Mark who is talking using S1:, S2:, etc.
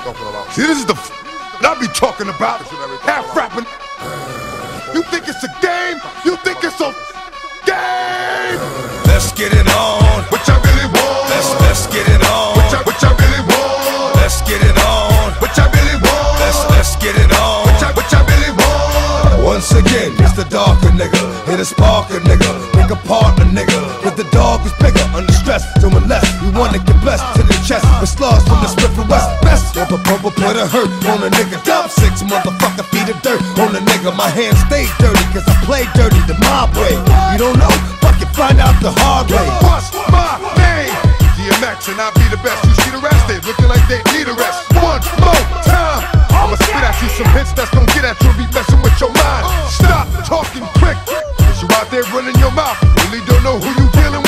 S1: See, this is the that I be talking about. Half rapping. You think it's a game? You think it's a game?
S2: Let's get it on.
S1: Which I really want.
S2: Let's get it on.
S1: Which I really want.
S2: Let's get it on.
S1: Which I really want.
S2: Let's get it on.
S1: Which I really want.
S2: Once again, it's the darker nigga. Hit a sparker nigga. Pick apart a nigga. But the dog is bigger. Under stress, doing less. We wanna get blessed to the chest. With slugs from the Smith and West. Best rubber pumper put a hurt on a nigga. Dump 6 motherfucker feet of dirt on a nigga. My hands stay dirty cause I play dirty the mob way. You don't know? Fucking find out the hard way.
S1: What's my name? DMX and I be the best. You see the rest, they looking like they need a rest. One more time, I'ma spit at you some hits that's gon' get at you and be messing with your mind. Stop talking quick, cause you out there running your mouth. Really don't know who you dealing with.